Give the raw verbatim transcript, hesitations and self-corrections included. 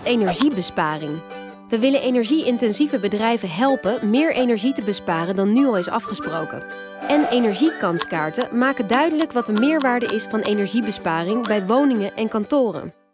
energiebesparing. We willen energie-intensieve bedrijven helpen meer energie te besparen dan nu al is afgesproken. En energiekanskaarten maken duidelijk wat de meerwaarde is van energiebesparing bij woningen en kantoren.